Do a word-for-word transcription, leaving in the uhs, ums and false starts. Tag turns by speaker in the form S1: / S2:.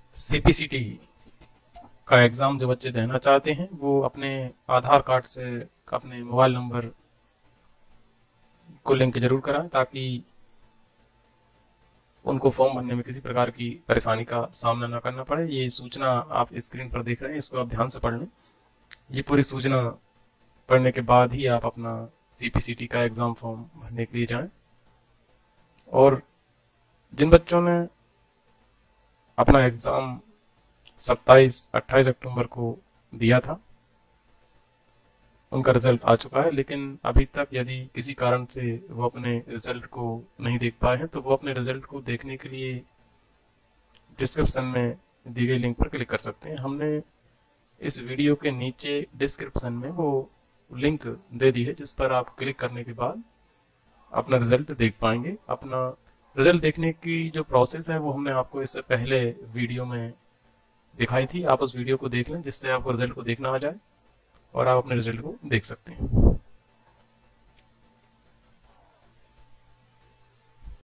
S1: CPCT का exam जो बच्चे देना चाहते हैं वो अपने आधार कार्ड से अपने मोबाइल नंबर को लिंक जरूर कराएं, ताकि उनको फॉर्म भरने में किसी प्रकार की परेशानी का सामना ना करना पड़े। ये सूचना आप स्क्रीन पर देख रहे हैं, इसको आप ध्यान से पढ़ लें। ये पूरी सूचना पढ़ने के बाद ही आप अपना सीपीसीटी का एग्ज़ाम फॉर्म भरने के लिए जाएं। और जिन बच्चों ने अपना एग्ज़ाम सत्ताईस अट्ठाईस अक्टूबर को दिया था, उनका रिजल्ट आ चुका है, लेकिन अभी तक यदि किसी कारण से वो अपने रिजल्ट को नहीं देख पाए हैं तो वो अपने रिजल्ट को देखने के लिए डिस्क्रिप्शन में दी गई लिंक पर क्लिक कर सकते हैं। हमने इस वीडियो के नीचे डिस्क्रिप्शन में वो लिंक दे दी है, जिस पर आप क्लिक करने के बाद अपना रिजल्ट देख पाएंगे। अपना रिजल्ट देखने की जो प्रोसेस है वो हमने आपको इससे पहले वीडियो में दिखाई थी। आप उस वीडियो को देख लें, जिससे आपको रिजल्ट को देखना आ जाए और आप अपने रिजल्ट को देख सकते हैं।